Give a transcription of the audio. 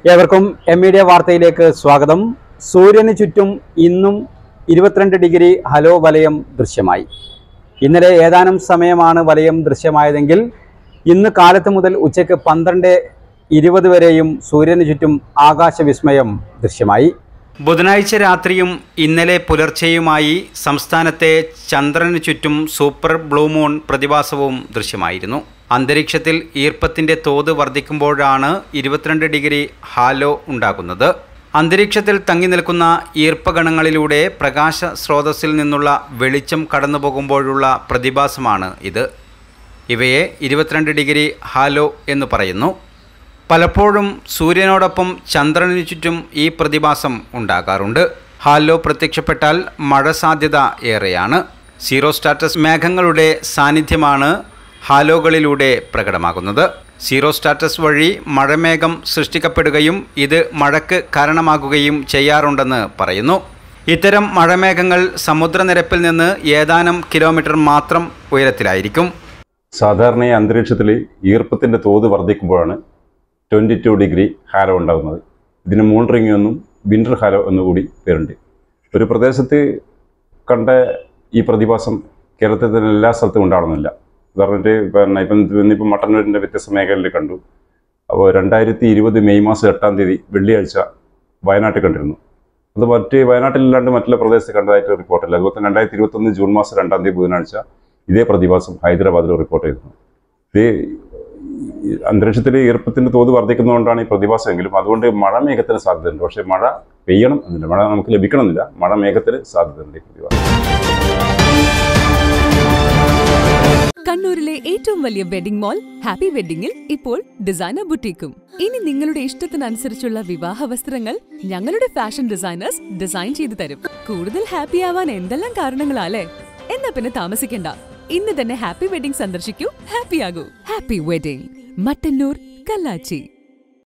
ഏവർക്കും മീഡിയ വാർത്തയിലേക്ക് സ്വാഗതം. സൂര്യന് ചുറ്റും ഇന്നും 22 ഡിഗ്രി ഹലോ വലയം ദൃശ്യമായി. ഇന്നലെ ഏതാനും സമയമാണ് വലയം ദൃശ്യമായതെങ്കിൽ ഇന്ന് കാലത്ത് മുതൽ ഉച്ചയ്ക്ക് 12:20 വരെയും സൂര്യന് ചുറ്റും ആകാശവിസ്മയം ദൃശ്യമായി. ബുധനാഴ്ച രാത്രിയും ഇന്നലെ പുലർച്ചെയുമായി സംസ്ഥാനത്തെ ചന്ദ്രന് ചുറ്റും സൂപ്പർ ബ്ലൂ മൂൺ പ്രതിഭാസവും ദൃശ്യമായിരുന്നു. അന്തരീക്ഷത്തിൽ ഈർപ്പത്തിൻ്റെ തോത് വർദ്ധിക്കുമ്പോഴാണ് 22 ഡിഗ്രി ഹാലോ ഉണ്ടാകുന്നത്. അന്തരീക്ഷത്തിൽ തങ്ങി നിൽക്കുന്ന ഈർപ്പകണങ്ങളിലൂടെ പ്രകാശ സ്രോതസ്സിൽ നിന്നുള്ള വെളിച്ചം കടന്നുപോകുമ്പോഴുള്ള പ്രതിഭാസമാണ് ഇത്. ഇവയെ 22 ഡിഗ്രി ഹാലോ എന്ന് പറയുന്നു. പലപ്പോഴും സൂര്യനോടൊപ്പം ചന്ദ്രനു ചുറ്റും ഈ പ്രതിഭാസം ഉണ്ടാകാറുണ്ട്. ഹാലോ പ്രത്യക്ഷപ്പെട്ടാൽ മഴ സാധ്യത ഏറെയാണ്. സീറോ സ്റ്റാറ്റസ് മേഘങ്ങളുടെ സാന്നിധ്യമാണ് ഹാലോകളിലൂടെ പ്രകടമാകുന്നത്. സീറോ സ്റ്റാറ്റസ് വഴി മഴമേഘം സൃഷ്ടിക്കപ്പെടുകയും ഇത് മഴയ്ക്ക് കാരണമാകുകയും ചെയ്യാറുണ്ടെന്ന് പറയുന്നു. ഇത്തരം മഴമേഘങ്ങൾ സമുദ്രനിരപ്പിൽ നിന്ന് ഏതാനും കിലോമീറ്റർ മാത്രം ഉയരത്തിലായിരിക്കും. സാധാരണ അന്തരീക്ഷത്തിൽ ഈർപ്പത്തിൻ്റെ തോത് വർദ്ധിക്കുമ്പോഴാണ് 22 ഡിഗ്രി ഹാലോ ഉണ്ടാകുന്നത്. ഇതിന് മൂൺ റിംഗ് എന്നും വിൻ്റർ ഹാലോ എന്നുകൂടി പേരുണ്ട്. ഒരു പ്രദേശത്ത് കണ്ട ഈ പ്രതിഭാസം കേരളത്തിൽ തന്നെ എല്ലാ സ്ഥലത്തും ഉണ്ടാകുന്നില്ല. ഉദാഹരണമായിട്ട് ഇന്നിപ്പം മട്ടന്നൂരിൻ്റെ വ്യത്യസ്ത മേഖലയിൽ കണ്ടു. അപ്പോൾ 2020 മെയ് മാസം 8-ാം തീയതി വെള്ളിയാഴ്ച വയനാട്ടിൽ കണ്ടിരുന്നു. അത് വയനാട്ടിലല്ലാണ്ട് മറ്റുള്ള പ്രദേശത്ത് കണ്ടതായിട്ട് റിപ്പോർട്ടില്ല. അതുപോലെ തന്നെ 2021 ജൂൺ മാസം 2-ാം തീയതി ബുധനാഴ്ച ഇതേ പ്രതിഭാസം ഹൈദരാബാദിൽ റിപ്പോർട്ട് ചെയ്തിരുന്നു. ഇത് അന്തരീക്ഷത്തിൽ ഈർപ്പത്തിൻ്റെ തോത് വർദ്ധിക്കുന്നതുകൊണ്ടാണ് ഈ പ്രതിഭാസം എങ്കിലും അതുകൊണ്ട് മഴ മേഘത്തിന് സാധ്യതയുണ്ട്. പക്ഷേ മഴ പെയ്യണം എന്നില്ല, മഴ നമുക്ക് ലഭിക്കണമെന്നില്ല. മഴ മേഘത്തിന് സാധ്യതയുണ്ട് ഈ പ്രതിഭാസം. കണ്ണൂരിലെ ഏറ്റവും വലിയ വെഡിംഗ് മാൾ ഹാപ്പി വെഡിങ്ങിൽ ഇപ്പോൾ ഡിസൈനർ ബുട്ടീക്കും. ഇനി നിങ്ങളുടെ ഇഷ്ടത്തിനനുസരിച്ചുള്ള വിവാഹ വസ്ത്രങ്ങൾ ഞങ്ങളുടെ ഫാഷൻ ഡിസൈനേഴ്സ് ഡിസൈൻ ചെയ്തു തരും. കൂടുതൽ ഹാപ്പി ആവാൻ എന്തെല്ലാം കാരണങ്ങളാലേ? എന്നാ പിന്നെ താമസിക്കണ്ട, ഇന്ന് തന്നെ ഹാപ്പി വെഡിംഗ് സന്ദർശിക്കൂ, ഹാപ്പി ആകൂ. Happy wedding, Mattannur, Kallachi.